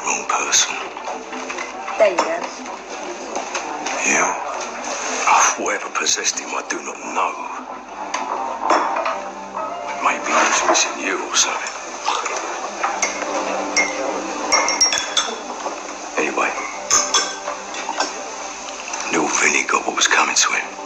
wrong person. There you go. Yeah? Oh, whatever possessed him, I do not know. Maybe he was missing you or something. Anyway, little Vinny got what was coming to him.